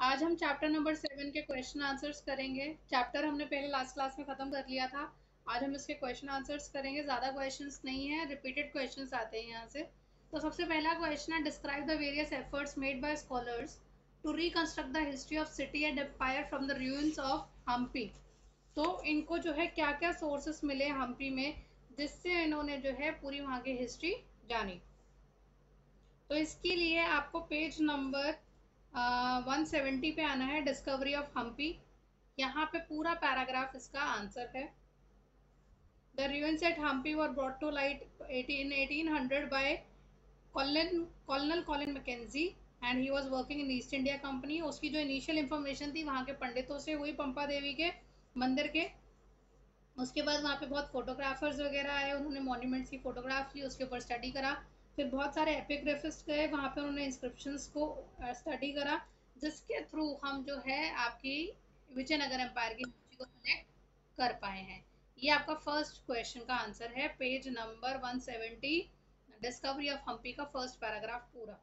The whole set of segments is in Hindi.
आज हम चैप्टर नंबर 7 के क्वेश्चन आंसर्स करेंगे। चैप्टर हमने पहले लास्ट क्लास में खत्म कर लिया था। आज हम इसके क्वेश्चन आंसर्स करेंगे। ज़्यादा क्वेश्चंस नहीं है, रिपीटेड क्वेश्चंस आते हैं यहाँ से। तो सबसे पहला क्वेश्चन है, describe the various efforts made by scholars to reconstruct the history of city and empire from the ruins of Hampi. तो इनको जो है क्या क्या सोर्सेस मिले हम्पी में, जिससे इन्होंने जो है पूरी वहाँ की हिस्ट्री जानी। तो इसके लिए आपको पेज नंबर 170 पे आना है, डिस्कवरी ऑफ हम्पी। यहाँ पे पूरा पैराग्राफ इसका आंसर है। The ruins at Hampi were brought to light 1800 by Colonel Colin Mackenzie and he was working in East India Company। उसकी जो इनिशियल इंफॉर्मेशन थी वहाँ के पंडितों से हुई, पंपा देवी के मंदिर के। उसके बाद वहाँ पे बहुत फोटोग्राफर्स वगैरह आए, उन्होंने मॉन्यूमेंट्स की फोटोग्राफ ली, उसके ऊपर स्टडी करा। फिर बहुत सारे एपिग्राफिस्ट गए वहाँ पे, उन्होंने इंस्क्रिप्शंस को स्टडी करा, जिसके थ्रू हम जो है आपकी विजयनगर एम्पायर की हिस्ट्री को कनेक्ट कर पाए हैं। ये आपका फर्स्ट क्वेश्चन का आंसर है, page number 170, discovery of Hampi का फर्स्ट पैराग्राफ पूरा।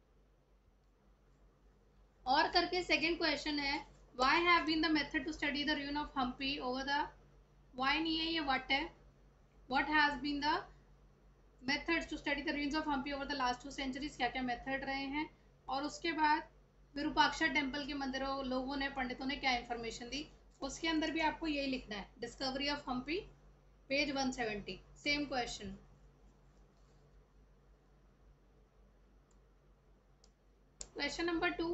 और करके सेकंड क्वेश्चन है, why have been the method to study the ruin of Hampi over the, why नहीं है, ये व्हाट है। What has been the methods to study the ruins of Hampi over the last 2 centuries? क्या क्या मेथड रहे हैं। और उसके बाद विरूपाक्षा टेम्पल के मंदिरों लोगों ने, पंडितों ने क्या इंफॉर्मेशन दी, उसके अंदर भी आपको यही लिखना है, discovery of Hampi, page 170, same question. Question number 2,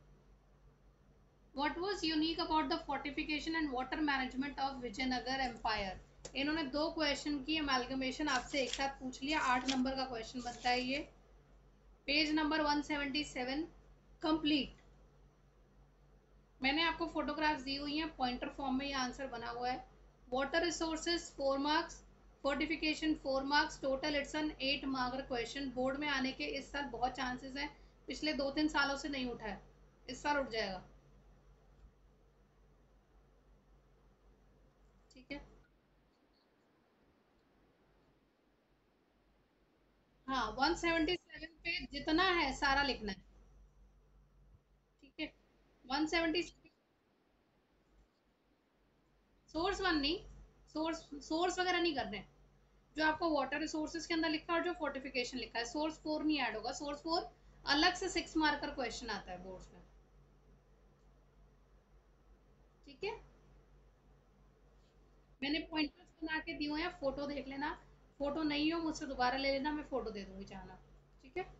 What was unique about the fortification and water management of Vijayanagar empire. इन्होंने दो क्वेश्चन की अमेलगमेशन आपसे एक साथ पूछ लिया, 8 नंबर का क्वेश्चन बनता है ये, पेज नंबर 177 कंप्लीट। मैंने आपको फोटोग्राफ्स दी हुई हैं, पॉइंटर फॉर्म में ये आंसर बना हुआ है। Water resources 4 marks, fortification 4 marks, total it's an 8 mark question. Board में आने के इस साल बहुत चांसेस हैं, पिछले 2-3 सालों से नहीं उठा है, इस साल उठ जाएगा। ठीक है, हाँ 177 पे जितना है सारा लिखना है। ठीक है, 177 सोर्स वन नहीं, सोर्स वगैरह नहीं करने। जो आपको वाटर रिसोर्सेज के अंदर लिखा है और जो फोर्टिफिकेशन लिखा है, सोर्स 4 नहीं ऐड होगा। सोर्स 4 अलग से 6 मार्कर क्वेश्चन आता है बोर्ड्स में। ठीक है, मैंने पॉइंटर्स बना के दिए हुए हैं, फोटो देख लेना। फोटो नहीं हो मुझसे दोबारा ले लेना, मैं फोटो दे दूंगी चाहना। ठीक है,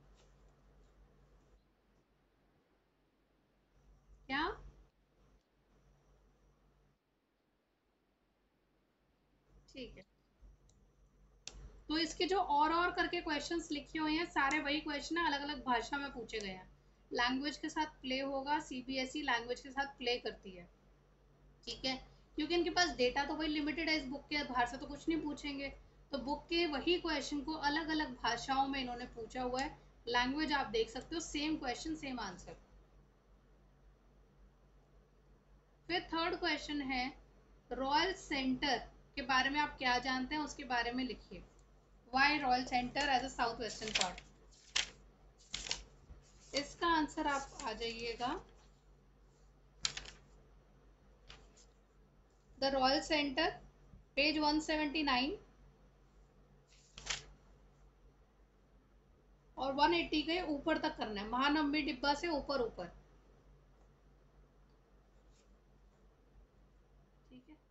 क्या। ठीक है, तो इसके जो और करके क्वेश्चंस लिखे हुए हैं, सारे वही क्वेश्चन है, अलग अलग भाषा में पूछे गए हैं। लैंग्वेज के साथ प्ले होगा, सीबीएसई लैंग्वेज के साथ प्ले करती है। ठीक है, क्योंकि इनके पास डेटा तो वही लिमिटेड है, इस बुक के बाहर से तो कुछ नहीं पूछेंगे। तो बुक के वही क्वेश्चन को अलग अलग भाषाओं में इन्होंने पूछा हुआ है। लैंग्वेज आप देख सकते हो, सेम क्वेश्चन सेम आंसर। फिर थर्ड क्वेश्चन है, रॉयल सेंटर के बारे में आप क्या जानते हैं, उसके बारे में लिखिए। Why royal centre as a south western part. इसका आंसर आप आ जाइएगा, द रॉयल सेंटर, पेज 179 और 180 के ऊपर तक करना है, महानवमी डिब्बा से ऊपर ऊपर। ठीक है,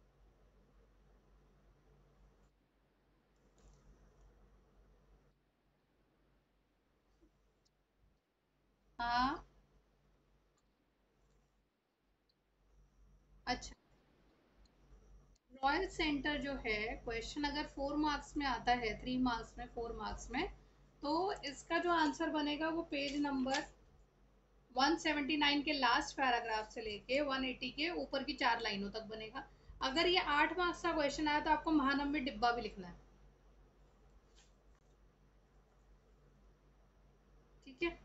हाँ, अच्छा। रॉयल सेंटर जो है, क्वेश्चन अगर 4 मार्क्स में आता है, 3 मार्क्स में, 4 मार्क्स में, तो इसका जो आंसर बनेगा वो पेज नंबर 179 के लास्ट पैराग्राफ से लेके 180 के ऊपर की 4 लाइनों तक बनेगा। अगर ये 8 मार्क्स का क्वेश्चन आया तो आपको महानवमी डिब्बा भी लिखना है। ठीक है,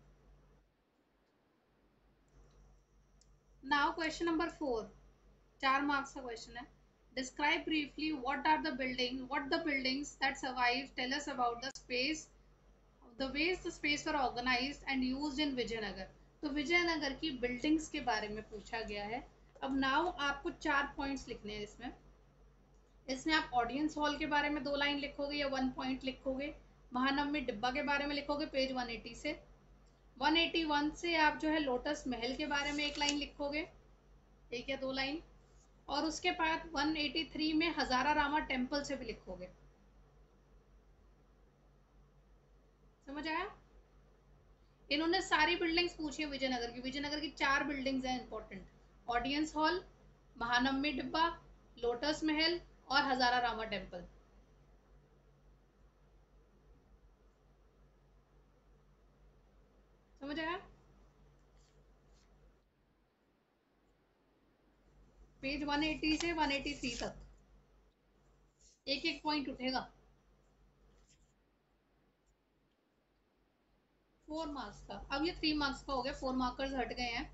नाउ क्वेश्चन नंबर 4, 4 मार्क्स का क्वेश्चन है। Describe briefly what the buildings that survive, tell us about the space, the ways the space were organized and used in Vijayanagar. तो विजयनगर की बिल्डिंग्स के बारे में पूछा गया है। अब नाउ आपको 4 पॉइंट्स लिखने हैं इसमें। इसमें आप ऑडियंस हॉल के बारे में 2 लाइन लिखोगे या 1 पॉइंट लिखोगे। महानवमी डिब्बा के बारे में लिखोगे पेज 180 से। 181 से आप जो है लोटस महल के बारे में 1 लाइन लिखोगे, 1 या 2 लाइन। और उसके बाद 183 में हजारा रामा टेम्पल से भी लिखोगे। समझ आया? इन्होंने सारी बिल्डिंग्स पूछी है विजयनगर की। विजयनगर की 4 बिल्डिंग्स हैं इंपॉर्टेंट, ऑडियंस हॉल, महानवमी डिब्बा, लोटस महल और हजारा रामा टेम्पल। समझ आया? पेज 180 से 183 तक एक एक पॉइंट उठेगा। 4 मार्क्स का, अब ये 3 मार्क्स का हो गया, 4 मार्कर्स हट गए हैं।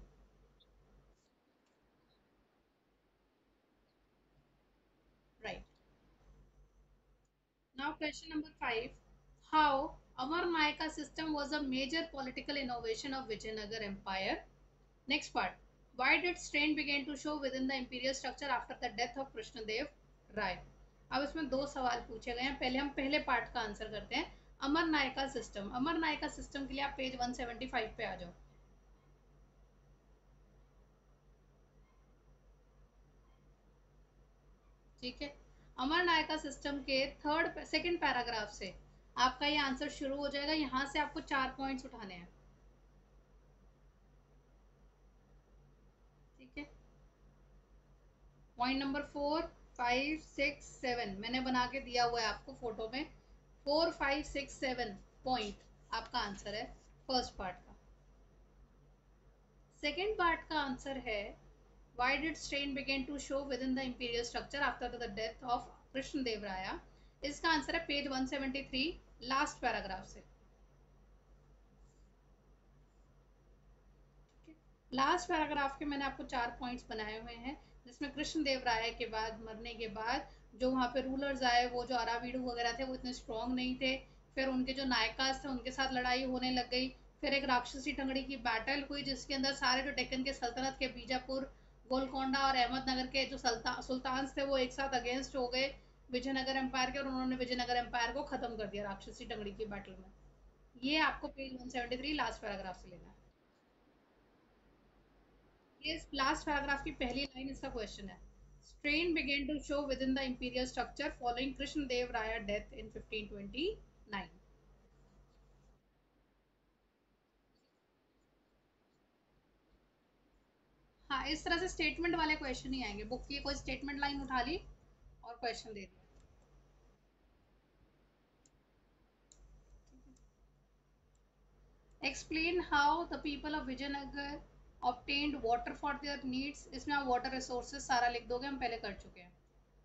Right, now question number 5। How Amar Nayaka system was a major political innovation of Vijayanagar Empire. Next part. Why did strain begin to show within the imperial structure after the death of Krishnadev Rai? अब इसमें 2 सवाल पूछे गए हैं। पहले हम पहले पार्ट का आंसर करते हैं। अमर नायका सिस्टम, अमर नायका सिस्टम के लिए आप पेज 175 पे आ जाओ। ठीक है, अमर नायका सिस्टम के सेकंड पैराग्राफ से आपका ये आंसर शुरू हो जाएगा। यहाँ से आपको 4 पॉइंट्स उठाने हैं। ठीक है, पॉइंट नंबर 4, 5, 6, 7 मैंने बना के दिया हुआ है आपको फोटो में। 4, 5, 6, 7 पॉइंट आपका आंसर है फर्स्ट पार्ट का। सेकेंड पार्ट का आंसर है why did strain begin to show within the imperial structure after the death of Krishnadeva Raya. इसका आंसर है पेज 173 लास्ट पैराग्राफ से। लास्ट पैराग्राफ के मैंने आपको 4 पॉइंट्स बनाए हुए हैं, जिसमें कृष्णदेव राय के बाद मरने के बाद जो वहाँ पे रूलर्स आए, वो जो अरावीडू वगैरह थे वो इतने स्ट्रॉन्ग नहीं थे। फिर उनके जो नायकास थे उनके साथ लड़ाई होने लग गई। फिर एक राक्षसी टंगड़ी की बैटल हुई जिसके अंदर सारे जो डेक्कन के सल्तनत के बीजापुर, गोलकोंडा और अहमदनगर के जो सुल्तान थे वो एक साथ अगेंस्ट हो गए विजयनगर एम्पायर के, और उन्होंने विजयनगर एम्पायर को खत्म कर दिया राक्षसी टंगड़ी की बैटल में। ये आपको पेज 173 लास्ट पैराग्राफ से लेना है। ये लास्ट पैराग्राफ की पहली लाइन इसका क्वेश्चन है। Strain began to show within the imperial structure following Krishnadev Raya death in 1529. हाँ, इस तरह से स्टेटमेंट वाले क्वेश्चन ही आएंगे। बुक की कोई स्टेटमेंट लाइन उठा ली और क्वेश्चन दे दिया। Explain how the people of Vijayanagar obtained water for their needs। इसमें आप वाटर रिसोर्सेज सारा लिख दोगे, हम पहले कर चुके हैं।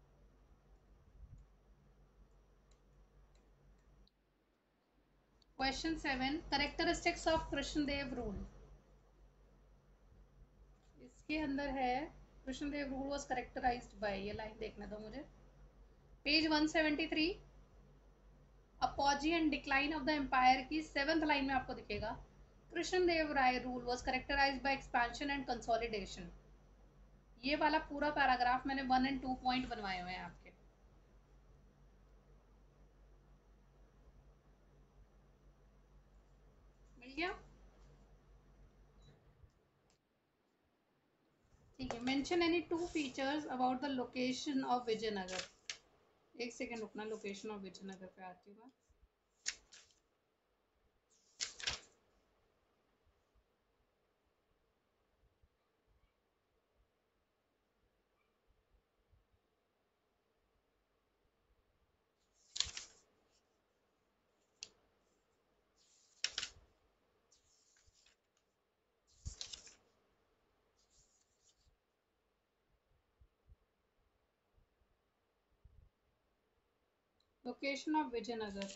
Question 7, characteristics of Krishnadeva rule. इसके अंदर है Krishnadeva rule was characterised by, ये लाइन देखने दो मुझे। Page 173 apogee and decline of the empire की 7th लाइन में आपको दिखेगा Krishnadeva Raya rule was characterised by expansion and consolidation. ये वाला पूरा पैराग्राफ मैंने 1 एंड 2 पॉइंट बनवाए हुए हैं आपके। मिल गया? ठीक है, mention any 2 features about the location of Vijayanagar. एक सेकेंड रुकना, लोकेशन ऑफ विजयनगर पे आती हूँ। लोकेशन ऑफ विजयनगर,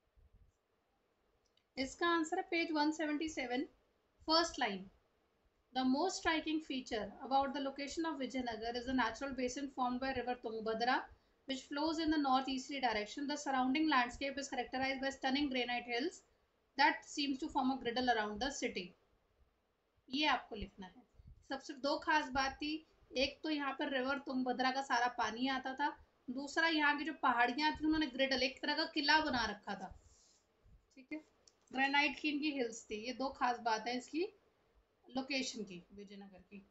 इसका आंसर है page 177 first line. The most striking feature about the location of Vijayanagar is the natural basin formed by river Tungabhadra, which flows in the northeasterly direction. The surrounding landscape is characterized by stunning granite hills that seems to form a griddle around the city. ये आपको लिखना है। सबसे दो खास बात थी, एक तो यहाँ पर रिवर तुंगभद्रा का सारा पानी आता था, दूसरा यहाँ की जो पहाड़ियाँ थी उन्होंने ग्रिडल एक तरह का किला बना रखा था। ठीक है, ग्रेनाइट की इनकी हिल्स थी। ये दो खास बात है इसकी लोकेशन की, विजयनगर की।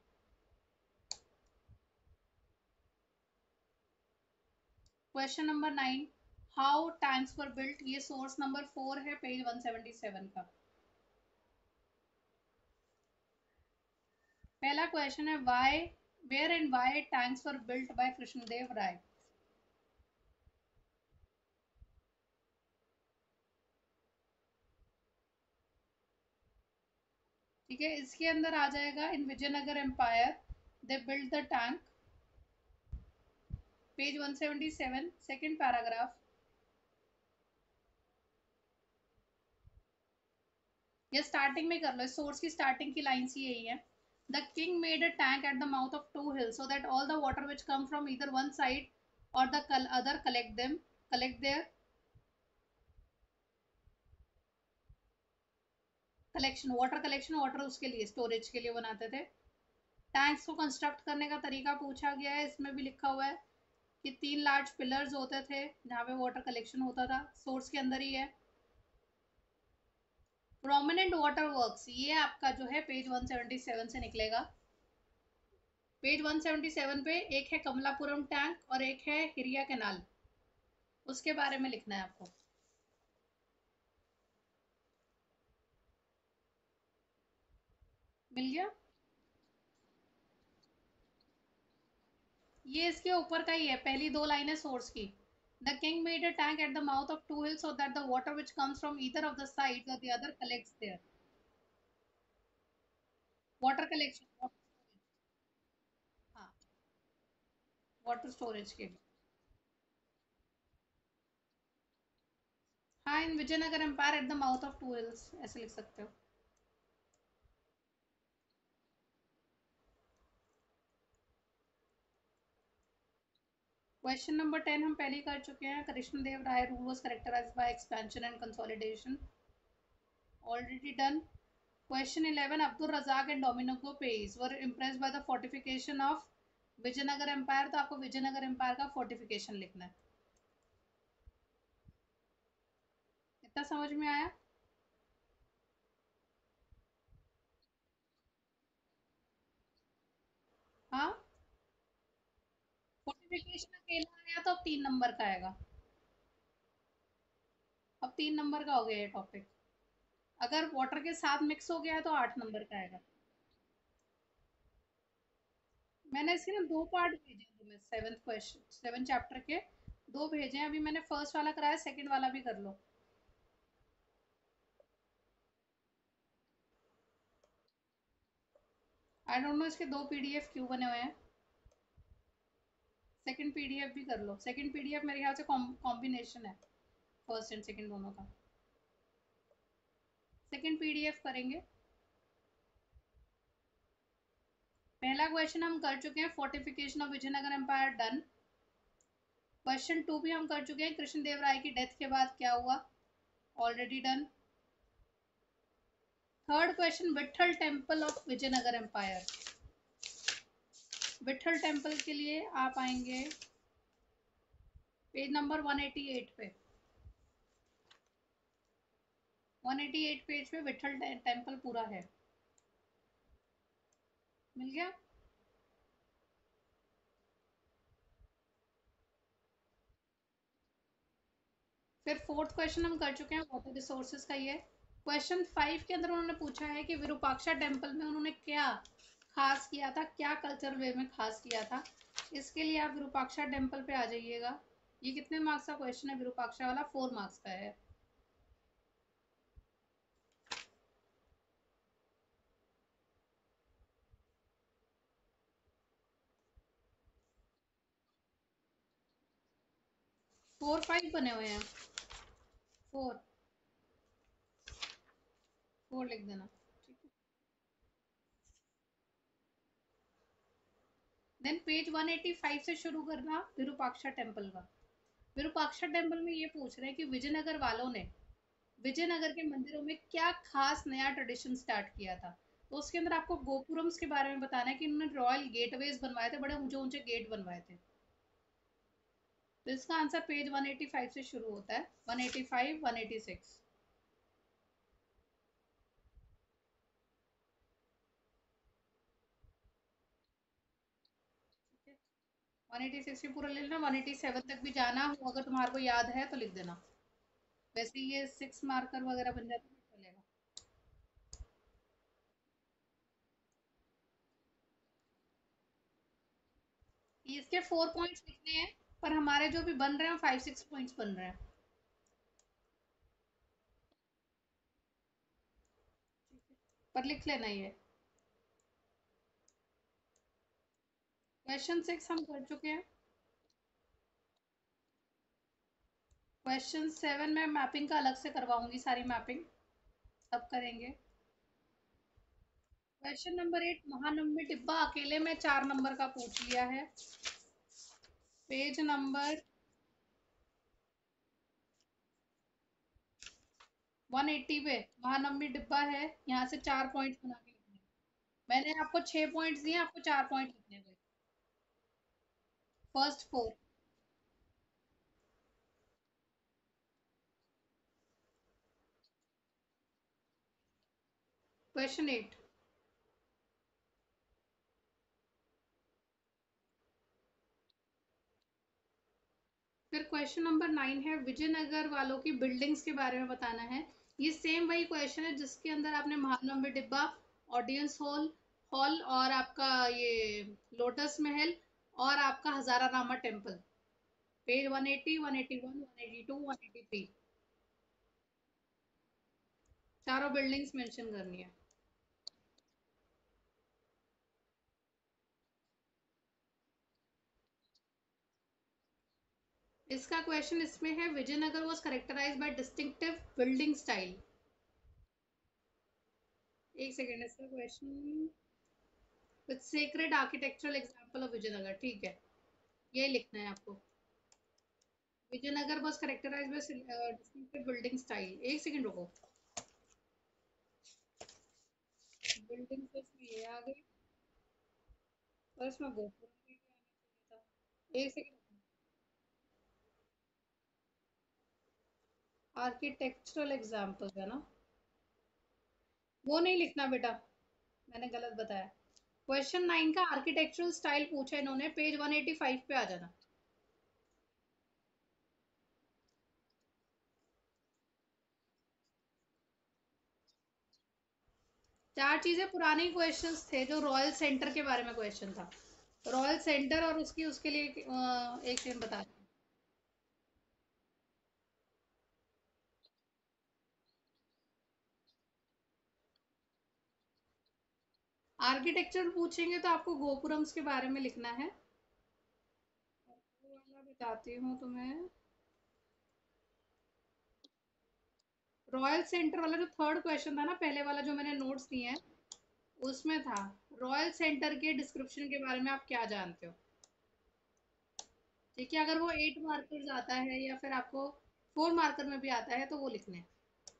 Question number 9, how tanks were built. ये सोर्स नंबर 4 है, पेज 177 का। पहला क्वेश्चन है, why, where and why tanks were built by Krishnadeva Raya. ठीक है, इसके अंदर आ जाएगा, in Vijayanagar empire they build the tank, page 177, second paragraph. ये स्टार्टिंग में कर लो, सोर्स की स्टार्टिंग की लाइंस ही यही है। The king made a tank at the mouth of two hills so that all the water which come from either one side or the other collect there collection, water उसके लिए स्टोरेज के लिए बनाते थे। टैंक्स को कंस्ट्रक्ट करने का तरीका पूछा गया है, इसमें भी लिखा हुआ है कि 3 लार्ज पिलर्स होते थे जहाँ पे वाटर कलेक्शन होता था, सोर्स के अंदर ही है। प्रोमिनेंट वाटर वर्क्स, ये आपका जो है पेज 177 से निकलेगा। पेज 177 पे एक है कमलापुरम टैंक और एक है हिरिया कैनाल, उसके बारे में लिखना है आपको। मिल गया? ये इसके ऊपर का ही है, पहली दो लाइनें सोर्स की। The king made a tank at the mouth of two hills so that the water which comes from either of the sides or the other collects there. Water collection, हाँ, वाटर स्टोरेज के लिए। हाँ, in Vijayanagar empire at the mouth of two hills ऐसे लिख सकते हो। क्वेश्चन नंबर 10 हम पहले ही कर चुके हैं। Krishnadeva Raya rule was characterised by expansion and consolidation, already done. Question 11, Abdul Razak and Domenico Pace were impressed by the fortification of Vijayanagar empire, तो आपको विजयनगर एम्पायर का फोर्टिफिकेशन लिखना है। इतना समझ में आया? हाँ, फोर्टिफिकेशन अकेला आया तो अब 3 नंबर का आएगा। अब 3 नंबर का हो गया ये टॉपिक। अगर वाटर के साथ मिक्स हो गया है तो 8 नंबर का आएगा। मैंने इसके ना दो पार्ट भेजे हैं तुम्हें, 7 चैप्टर के दो भेजे हैं। अभी मैंने फर्स्ट वाला कराया, सेकंड वाला भी कर लो। आई डोंट नो इसके दो पीडीएफ क्यों बने हुए हैं। सेकंड पीडीएफ भी कर लो। सेकंड पीडीएफ मेरे ख्याल से कॉम्बिनेशन है फर्स्ट एंड सेकंड दोनों का। सेकंड पीडीएफ करेंगे। पहला क्वेश्चन हम कर चुके हैं, fortification of Vijayanagar empire, done. Question 2 भी हम कर चुके हैं, कृष्णदेव राय की डेथ के बाद क्या हुआ, already done. Third question, Vitthala temple of Vijayanagar empire. Vitthala temple के लिए आप आएंगे पेज नंबर 188 पे। 188 पेज पे विठल टेम्पल पूरा है। मिल गया? फिर फोर्थ क्वेश्चन हम कर चुके हैं, वाटर रिसोर्सेज का। ये क्वेश्चन 5 के अंदर उन्होंने पूछा है कि विरूपाक्षा टेम्पल में उन्होंने क्या खास किया था, क्या कल्चरल वे में खास किया था। इसके लिए आप विरूपाक्षा टेम्पल पे आ जाइएगा। ये कितने मार्क्स का क्वेश्चन है? विरूपाक्षा वाला 4 मार्क्स का है। फोर फाइव बने हुए हैं। फोर, फोर लिख देना। ठीक है, देन पेज 185 से शुरू करना विरूपाक्षा टेम्पल का। विरूपाक्षा टेम्पल में ये पूछ रहे हैं कि विजयनगर वालों ने विजयनगर के मंदिरों में क्या खास नया ट्रेडिशन स्टार्ट किया था। तो उसके अंदर आपको गोपुरम्स के बारे में बताना है कि इन्होंने रॉयल गेटवेज बनवाए थे, बड़े ऊंचे ऊंचे गेट बनवाए थे। तो इसका आंसर पेज 185 से शुरू होता है, 185 186। 186 भी पूरा ले लेना, 187 तक भी जाना हो, अगर तुम्हारे को याद है तो लिख देना। वैसे ये 6 मार्कर वगैरह बन जाते हैं, चलेगा। इसके 4 पॉइंट्स लिखने हैं, पर हमारे जो भी बन रहे हैं 5 6 पॉइंट्स बन रहे हैं। पर लिख लेना ये। क्वेश्चन 6 हम कर चुके हैं। क्वेश्चन 7 में मैपिंग का अलग से करवाऊंगी, सारी मैपिंग सब करेंगे। क्वेश्चन नंबर 8, महानवमी डिब्बा अकेले में 4 नंबर का पूछ लिया है। पेज नंबर 180 पे महानवमी डिब्बा है, यहाँ से 4 पॉइंट्स बना के लिखने हैं। मैंने आपको 6 पॉइंट्स दिए, आपको 4 पॉइंट लिखने हैं। फर्स्ट 4। क्वेश्चन 8। फिर क्वेश्चन नंबर 9 है, विजयनगर वालों की बिल्डिंग्स के बारे में बताना है। ये सेम वही क्वेश्चन है जिसके अंदर आपने महानवमी डिब्बा, ऑडियंस हॉल हॉल और आपका ये लोटस महल और आपका हजारा रामा टेम्पल। पेज 180 181 182 183, चारों बिल्डिंग्स मेंशन करनी है। इसका क्वेश्चन इसमें है, Vijayanagar was characterised by distinctive building style. एक सेकेंड, इसका question with sacred architectural example of Vijayanagar, ठीक है, ये लिखना है आपको। Vijayanagar was characterised by distinctive building style. एक सेकंड रुको, बिल्डिंग से इसमें ये आ गई और इसमें गोपुरम भी आना चाहिए था। एक सेकंड, आर्किटेक्चरल एग्जांपल है ना, वो नहीं लिखना बेटा, मैंने गलत बताया। क्वेश्चन 9 का आर्किटेक्चरल स्टाइल पूछा इन्होंने, पेज 185 पे आ जाना। चार चीजें पुराने क्वेश्चंस थे, जो रॉयल सेंटर के बारे में क्वेश्चन था। रॉयल सेंटर और उसकी उसके लिए एक सेकंड बता। आर्किटेक्चर पूछेंगे तो आपको गोपुरम्स के बारे में लिखना है। वो वाला बताती हूँ तुम्हें। रॉयल सेंटर वाला जो थर्ड क्वेश्चन था ना, पहले वाला जो मैंने नोट्स दिए हैं, उसमें था रॉयल सेंटर के डिस्क्रिप्शन के बारे में आप क्या जानते हो। ठीक है, अगर वो 8 मार्कर्स आता है या फिर आपको 4 मार्कर में भी आता है तो वो लिखने हैं।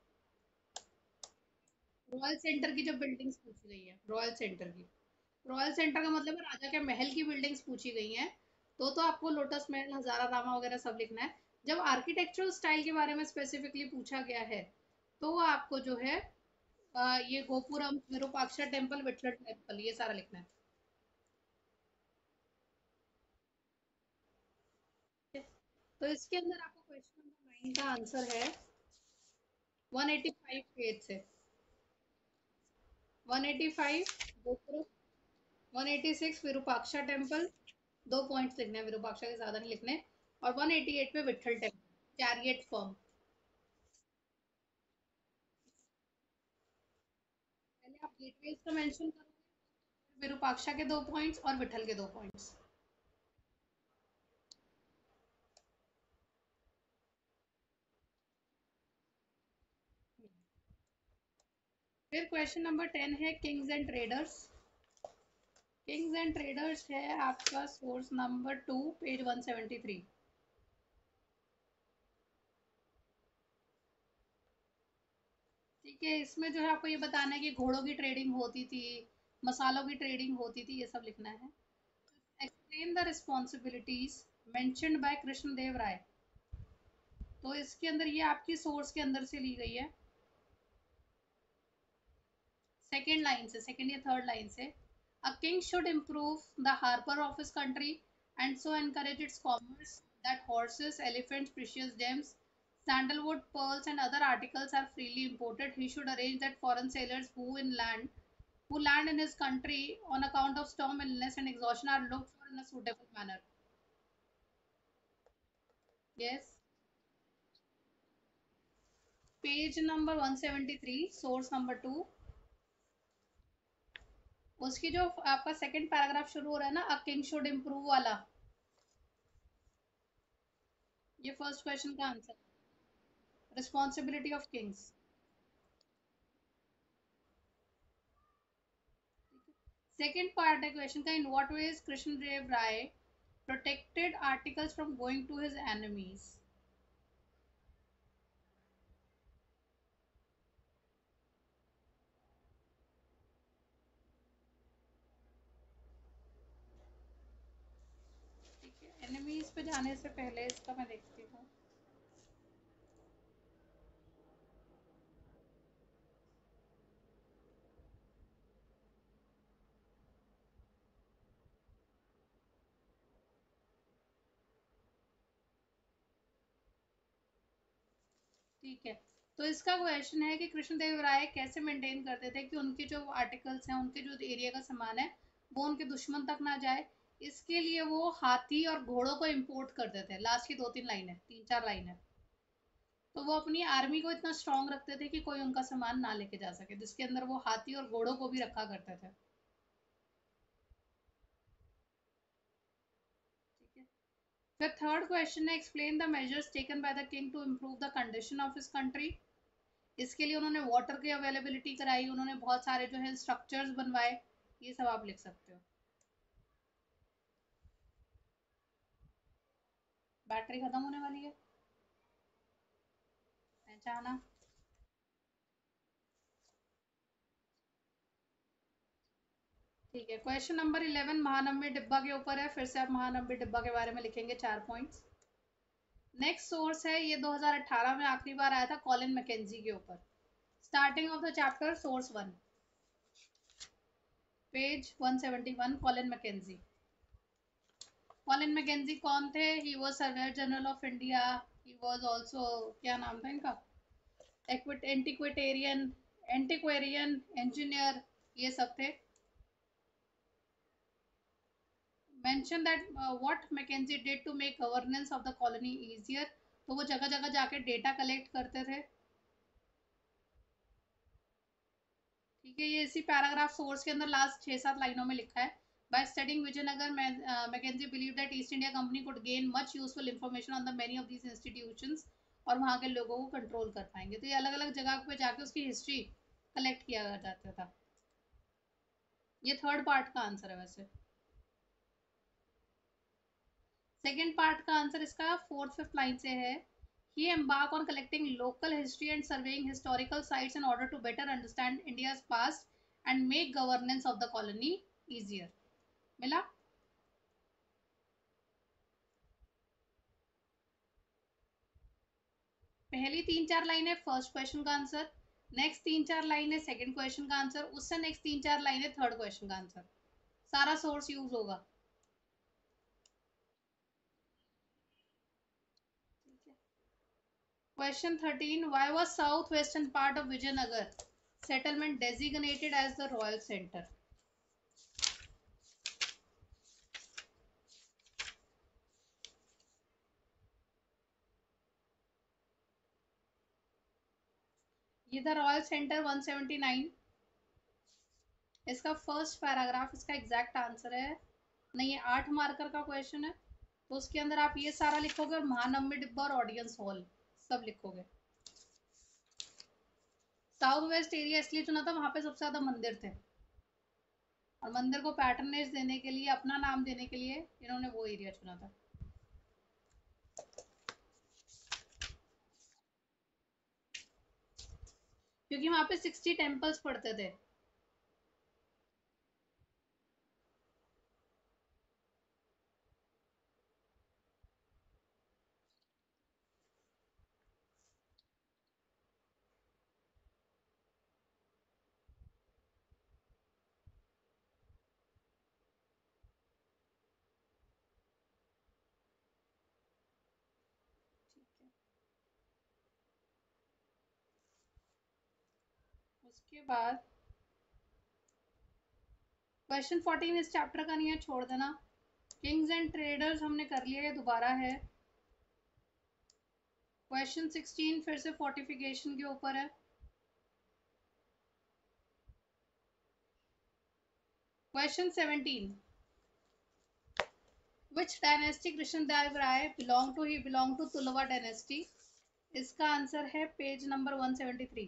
रॉयल सेंटर की जो बिल्डिंग्स पूछी गई है, रॉयल सेंटर की, रॉयल सेंटर का मतलब है राजा के महल की बिल्डिंग्स पूछी गई हैं। तो आपको लोटस महल, हजारा रामा वगैरह सब लिखना है। जब आर्किटेक्चरल स्टाइल के बारे में स्पेसिफिकली पूछा गया है, तो वो आपको जो है ये गोपुरम, विरूपाक्षा टेम्पल, विठल टेम्पल, ये सारा लिखना है। ठीक है? तो इसके अंदर आपको क्वेश्चन नंबर 9 का आंसर है 185 पेज से। 185 गोपुरम, 186 विरूपाक्षा टेम्पल, 2 पॉइंट्स लिखने हैं, विरूपाक्षा के ज्यादा नहीं लिखने। और 188 पे विठल टेम्पल, चैरियट फॉर्म। पहले आप गेटवेज का मेंशन करोगे, विरूपाक्षा के 2 पॉइंट्स और विठल के 2 पॉइंट्स। फिर क्वेश्चन नंबर 10 है, kings and traders. Kings and traders है आपका सोर्स नंबर 2, पेज 173। ठीक है, इसमें जो है आपको ये बताना है कि घोड़ों की ट्रेडिंग होती थी, मसालों की ट्रेडिंग होती थी, ये सब लिखना है। Explain the responsibilities mentioned by Krishnadeva Raya. तो इसके अंदर ये आपकी सोर्स के अंदर से ली गई है, सेकेंड लाइन से, सेकेंड या थर्ड लाइन से। A king should improve the harbour of his country and so encourage its commerce that horses, elephants, precious gems, sandalwood, pearls, and other articles are freely imported. He should arrange that foreign sailors who land in his country on account of storm, illness, and exhaustion are looked for in a suitable manner. Yes. Page number 173, source number 2। उसकी जो आपका सेकंड पैराग्राफ शुरू हो रहा है ना, अ किंग शुड इम्प्रूव वाला, ये फर्स्ट क्वेश्चन का answer, responsibility of kings. Second part है क्वेश्चन का, in what ways Krishnadeva Raya protected articles from going to his enemies. ठीक है, एनिमीज पे जाने से पहले इसका मैं देखती हूँ। ठीक है, तो इसका क्वेश्चन है कि कृष्णदेव राय कैसे मेंटेन करते थे कि उनके जो आर्टिकल्स हैं, उनके जो एरिया का सामान है, वो उनके दुश्मन तक ना जाए। इसके लिए वो हाथी और घोड़ों को इंपोर्ट करते थे। लास्ट की 2-3 लाइन है, 3-4 लाइन है। तो वो अपनी आर्मी को इतना स्ट्रांग रखते थे कि कोई उनका सामान ना लेके जा सके, जिसके अंदर वो हाथी और घोड़ों को भी रखा करते थे। ठीक है, फिर थर्ड क्वेश्चन है, explain the measures taken by the king to improve the condition of his country. इसके लिए उन्होंने वाटर की अवेलेबिलिटी कराई, उन्होंने बहुत सारे जो है स्ट्रक्चर्स बनवाए, ये सब आप लिख सकते हो। बैटरी खत्म होने वाली है, पहचाना। ठीक है, क्वेश्चन नंबर 11 महानवमी डिब्बा के ऊपर है। फिर से आप महानवमी डिब्बा के बारे में लिखेंगे 4 पॉइंट्स। नेक्स्ट सोर्स है, ये 2018 में आखिरी बार आया था कॉलिन मैकेंजी के ऊपर। Starting of the chapter, source 1, page 171, Colin Mackenzie. Colin Mackenzie कौन थे? He was surveyor general of India, he was also, क्या नाम था इनका, एंटिक्वेटेरियन, एंटिक्वेरियन इंजीनियर, ये सब थे। mention that what Mackenzie did to make governance of the colony easier। तो वो जगह जगह जाके डेटा कलेक्ट करते थे। ठीक है, ये इसी पैराग्राफ सोर्स के अंदर लास्ट 6-7 लाइनों में लिखा है। By studying Vijayanagar, Mackenzie believed that East India Company could gain much useful information on the many of these institutions, और वहाँ के लोगों को कंट्रोल कर पाएंगे। तो ये अलग अलग जगह पे जाके उसकी हिस्ट्री कलेक्ट किया जाता था। ये थर्ड पार्ट का आंसर है वैसे। सेकेंड पार्ट का आंसर इसका फोर्थ फिफ्थ लाइन से है। He embarked on collecting local history and surveying historical sites in order to better understand India's past and make governance of the colony easier। मिला? पहली 3-4 लाइन है फर्स्ट क्वेश्चन का आंसर, नेक्स्ट 3-4 लाइन है सेकंड क्वेश्चन का आंसर, उससे नेक्स्ट 3-4 लाइन है थर्ड क्वेश्चन का आंसर। सारा सोर्स यूज होगा। Question 13, why was south western part of Vijayanagar settlement designated as the royal centre. ये द रॉयल सेंटर 179, इसका फर्स्ट पैराग्राफ इसका एग्जैक्ट आंसर है। नहीं, ये 8 मार्कर का क्वेश्चन है, तो उसके अंदर आप ये सारा लिखोगे और महानवमी डिब्बा और ऑडियंस हॉल सब लिखोगे। साउथ वेस्ट एरिया इसलिए चुना था, वहां पे सबसे ज्यादा मंदिर थे। और मंदिर को पैटर्नेज देने के लिए, अपना नाम देने के लिए इन्होंने वो एरिया चुना था। क्योंकि वहां पे 60 टेम्पल्स पड़ते थे। ठीक है, उसके बाद क्वेश्चन 14 इस चैप्टर का नहीं है, छोड़ देना। किंग्स एंड ट्रेडर्स हमने कर लिया, ये दोबारा है। क्वेश्चन 16 फिर से फोर्टिफिकेशन के ऊपर है। Question 17, which dynasty Krishnadeva Raya belong to? He belong to Tuluva dynasty। इसका आंसर है पेज नंबर 173।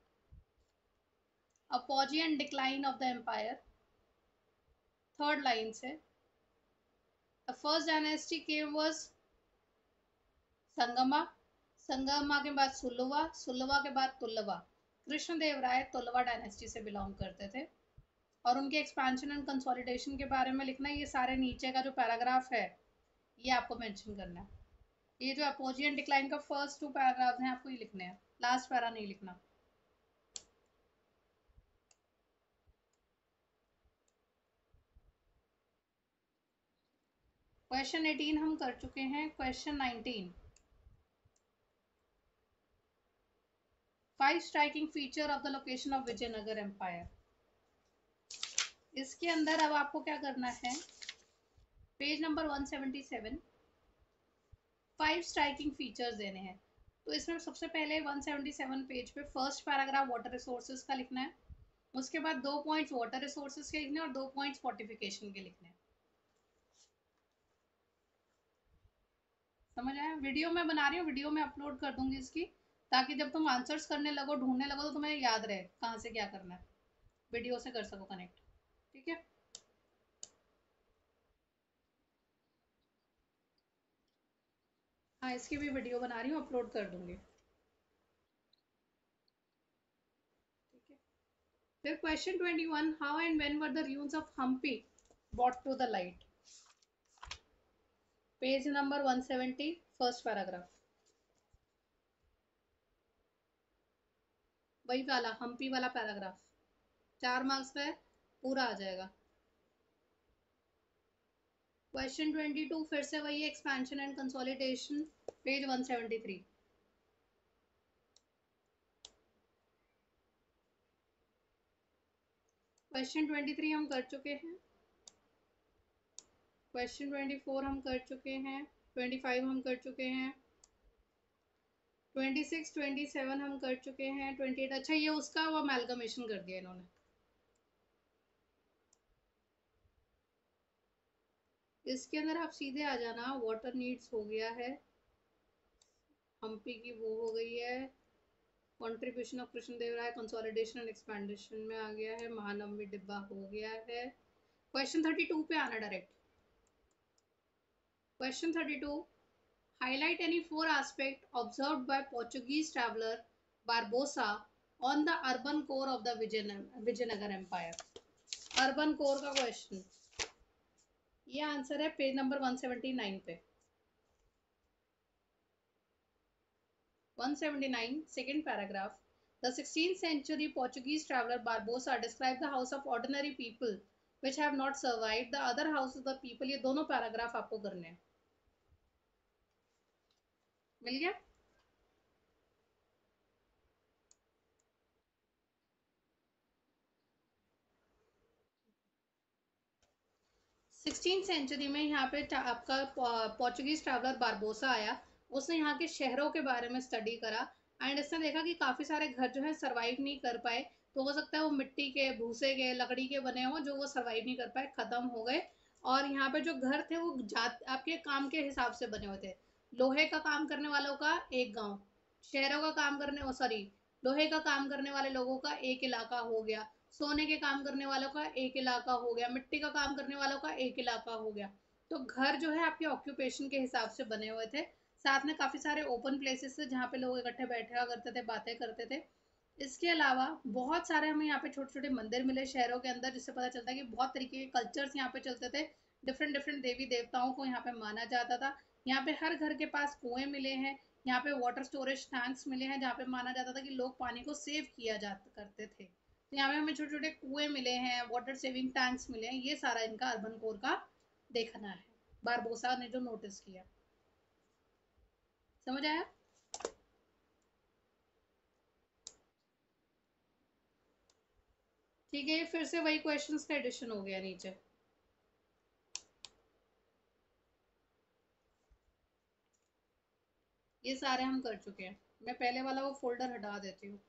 Apogee and decline of the empire, third line से। The first dynasty came was Sangama, Sangama के बाद सुलवा, सुलवा के बाद तुलवा। कृष्णदेव राय तुलवा डायनेस्टी से बिलोंग करते थे। और उनके एक्सपेंशन एंड कंसोलिडेशन के बारे में लिखना है। ये सारे नीचे का जो पैराग्राफ है ये आपको मेंशन करना है। ये जो अपॉजी एंड डिक्लाइन का फर्स्ट 2 पैराग्राफ हैं आपको ये लिखने हैं, लास्ट पैरा नहीं लिखना। क्वेश्चन 18 हम कर चुके हैं। Question 19, 5 striking feature of the location of Vijayanagar empire. इसके अंदर अब आपको क्या करना है, पेज नंबर 177, 5 स्ट्राइकिंग फीचर्स देने हैं। तो इसमें सबसे पहले 177 पेज पे फर्स्ट पैराग्राफ वाटर रिसोर्सेज का लिखना है। उसके बाद 2 पॉइंट्स वाटर रिसोर्सेज के लिखने हैं और 2 पॉइंट्स फोर्टिफिकेशन के लिखने हैं। समझ आया? वीडियो में बना रही हूँ, वीडियो में अपलोड कर दूंगी इसकी, ताकि जब तुम आंसर्स करने लगो, ढूंढने लगो, तो तुम्हें याद रहे कहाँ से क्या करना है, वीडियो से कर सको कनेक्ट। ठीक है, हाँ इसकी भी वीडियो बना रही हूँ, अपलोड कर दूंगी। ठीक है, फिर question 21, how and when were the ruins of Hampi brought to the light. Page number 170, first paragraph, वही वाला हम्पी वाला पैराग्राफ, 4 मार्क्स का है, पूरा आ जाएगा। क्वेश्चन 22 फिर से वही expansion and consolidation, page 173। Question 23 हम कर चुके हैं। क्वेश्चन 24 हम कर चुके हैं। 25 हम कर चुके हैं। 26 27 हम कर चुके हैं। 28, अच्छा ये उसका वो अमेलगमेशन कर दिया इन्होंने। इसके अंदर आप सीधे आ जाना, वाटर नीड्स हो गया है, हम्पी की वो हो गई है, contribution of Krishnadeva Raya consolidation and expansion में आ गया है, महानवमी डिब्बा हो गया है। क्वेश्चन 32 पे आना direct. Question 32, highlight any 4 aspects observed by Portuguese traveler Barbosa on the urban core of the Vijayanagar Empire। Urban core का क्वेश्चन, ये आंसर है पेज नंबर 179 पे। 179, second paragraph, the 16th century Portuguese traveler Barbosa described the house of ordinary people which have not survived the other houses of the people। ये दोनों पैराग्राफ आपको करने हैं। मिल गया? 16th सेंचुरी में यहाँ पे आपका पोर्चुगीज ट्रैवलर बारबोसा आया। उसने यहाँ के शहरों के बारे में स्टडी करा एंड इसने देखा कि काफ़ी सारे घर जो है सरवाइव नहीं कर पाए। तो हो सकता है वो मिट्टी के, भूसे के, लकड़ी के बने हों, जो वो सरवाइव नहीं कर पाए, ख़त्म हो गए। और यहाँ पे जो घर थे वो जात आपके काम के हिसाब से बने हुए थे। लोहे का काम करने वालों का एक गाँव, शहरों का काम करने, सॉरी, लोहे का काम करने वाले लोगों का एक इलाका हो गया, सोने के काम करने वालों का एक इलाका हो गया, मिट्टी का काम करने वालों का एक इलाका हो गया। तो घर जो है आपके ऑक्यूपेशन के हिसाब से बने हुए थे। साथ में काफी सारे ओपन प्लेसेस थे जहाँ पे लोग इकट्ठे बैठा करते थे, बातें करते थे। इसके अलावा बहुत सारे हमें यहाँ पे छोटे छोटे मंदिर मिले शहरों के अंदर, जिससे पता चलता है कि बहुत तरीके के कल्चर्स यहाँ पे चलते थे। डिफरेंट डिफरेंट देवी देवताओं को यहाँ पे माना जाता था। यहाँ पे हर घर के पास कुएं मिले हैं। यहाँ पे वाटर स्टोरेज टैंक्स मिले हैं जहाँ पे माना जाता था कि लोग पानी को सेव किया जा करते थे। तो यहाँ पे हमें छोटे छोटे कुएं मिले हैं, वाटर सेविंग टैंक्स मिले हैं। ये सारा इनका अर्बन कोर का देखना है, बारबोसा ने जो नोटिस किया। समझ आया? ठीक है, ये फिर से वही क्वेश्चंस का एडिशन हो गया नीचे। ये सारे हम कर चुके हैं। मैं पहले वाला वो फोल्डर हटा देती हूँ।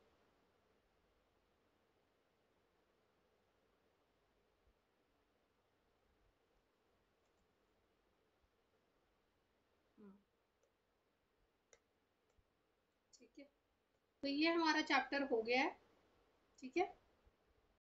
हाँ, ठीक है। तो ये हमारा चैप्टर हो गया है। ठीक है।